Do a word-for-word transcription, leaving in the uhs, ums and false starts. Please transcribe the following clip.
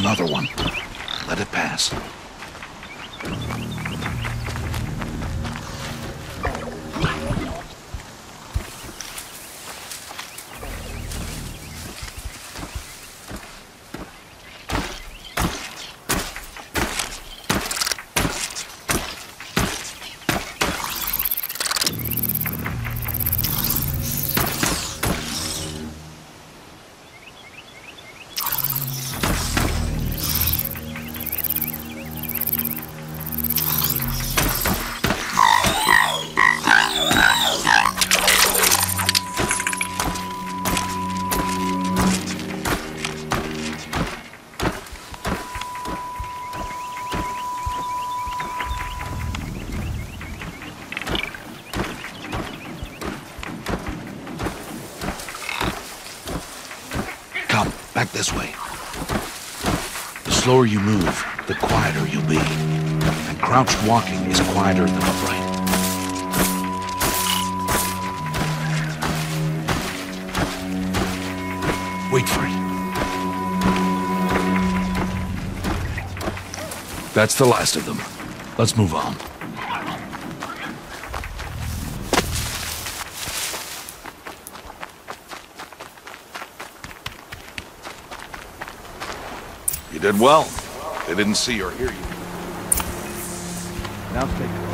another one. Let it pass. Back this way. The slower you move, the quieter you'll be. And crouched walking is quieter than upright. Wait for it. That's the last of them. Let's move on. You did well. They didn't see or hear you. Now take